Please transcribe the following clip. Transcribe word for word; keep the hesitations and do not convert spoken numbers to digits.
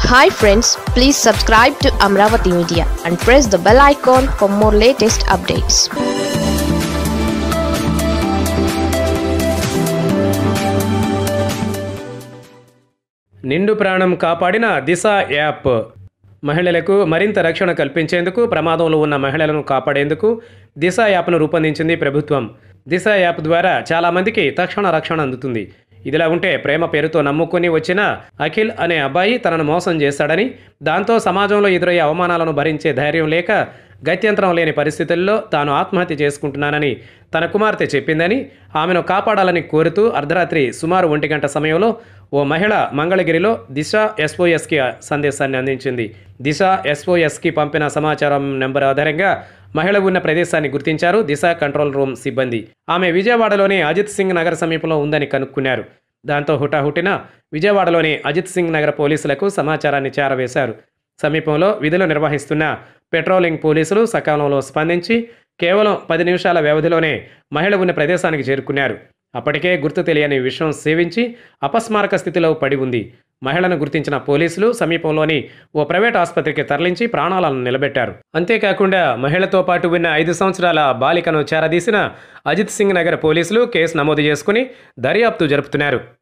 Hi friends, please subscribe to Amaravathi Media and press the bell icon for more latest updates. నిండు ప్రాణం కాపాడిన దిశ app మహిళలకు మరింత రక్షణ కల్పించేందుకు ప్రమాదంలో ఉన్న మహిళలను కాపాడేందుకు దిశ యాప్ను రూపొందించింది ప్రభుత్వం. దిశ యాప్ ద్వారా చాలామందికి తక్షణ రక్షణ అందుతుంది. ఇదిలా ఉంటే ప్రేమ పేరుతో నమ్ముకుని వచ్చిన అఖిల్ అనే అబ్బాయి తనను మోసం చేశాడని, దాంతో సమాజంలో ఎదురయ్యే అవమానాలను భరించే ధైర్యం లేక గత్యంతరం లేని పరిస్థితుల్లో తాను ఆత్మహత్య చేసుకుంటున్నానని తన కుమార్తె చెప్పిందని, ఆమెను కాపాడాలని కోరుతూ అర్ధరాత్రి సుమారు ఒంటి గంట సమయంలో ఓ మహిళ మంగళగిరిలో దిశ ఎస్ఓఎస్కి సందేశాన్ని అందించింది. దిశ ఎస్ఓఎస్కి పంపిన సమాచారం నెంబర్ ఆధారంగా మహిళ ఉన్న ప్రదేశాన్ని గుర్తించారు దిశ కంట్రోల్ రూమ్ సిబ్బంది. ఆమె విజయవాడలోని అజిత్ సింగ్ నగర్ సమీపంలో ఉందని కనుక్కున్నారు. దాంతో హుటాహుటిన విజయవాడలోని అజిత్ సింగ్ నగర్ పోలీసులకు సమాచారాన్ని చేరవేశారు. సమీపంలో విధులు నిర్వహిస్తున్న పెట్రోలింగ్ పోలీసులు సకాలంలో స్పందించి కేవలం పది నిమిషాల వ్యవధిలోనే మహిళ ఉన్న ప్రదేశానికి చేరుకున్నారు. అప్పటికే గుర్తు తెలియని విషయం సేవించి అపస్మారక స్థితిలో పడి ఉంది. మహిళను గుర్తించిన పోలీసులు సమీపంలోని ఓ ప్రైవేట్ ఆసుపత్రికి తరలించి ప్రాణాలను నిలబెట్టారు. అంతేకాకుండా మహిళతో పాటు ఉన్న ఐదు సంవత్సరాల బాలికను చేరదీసిన అజిత్ సింగ్ నగర్ పోలీసులు కేసు నమోదు చేసుకుని దర్యాప్తు జరుపుతున్నారు.